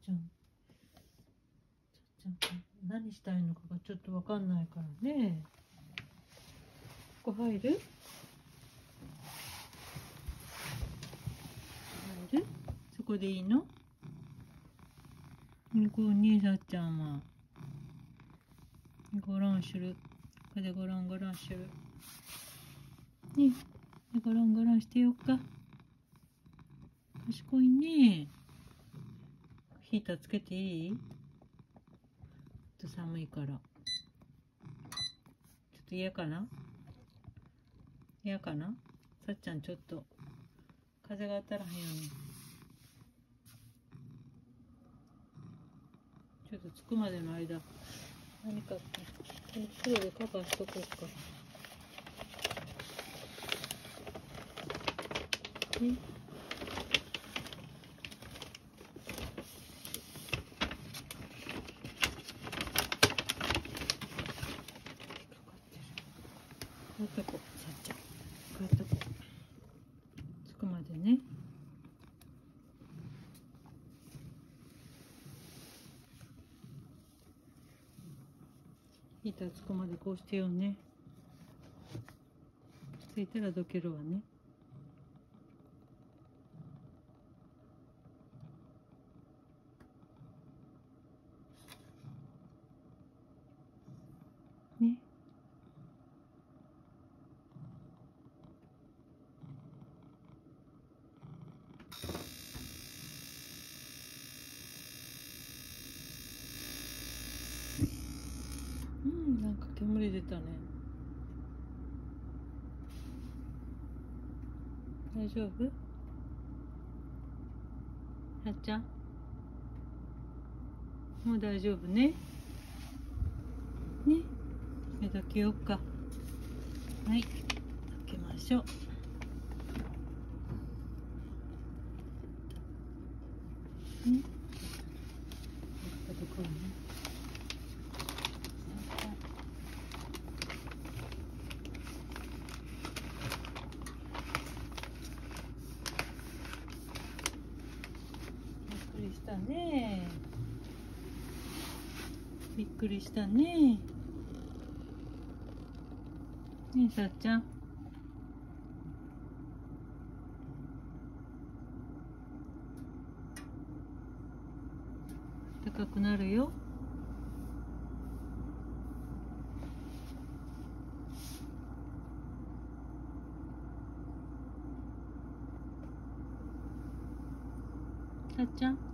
ちゃん。何したいのかがちょっとわかんないからね。ここ入る？入る？そこでいいの？こうね、さっちゃんは。ゴロンする。ここでゴロンゴロンする。ね、ゴロンゴロンしてよっか。賢いね。ヒーターつけていい？ちょっと寒いから。ちょっと嫌かな？嫌かな？さっちゃんちょっと風が当たらへんように。ちょっと着くまでの間、何かこの黒でカバーしとこうか。ね。こうやっとこう、さっちゃん。こうやっとこう。着くまでね。ヒーターつくまでこうしてよね。ついたらどけるわね。ね。なんか煙出たね。大丈夫？はっちゃん、もう大丈夫ね。ね、目だけよっか。はい、開けましょう。ね、ここでこうね。びっくりしたね。びっくりしたね。ねえ、さっちゃん。高くなるよ。さっちゃん。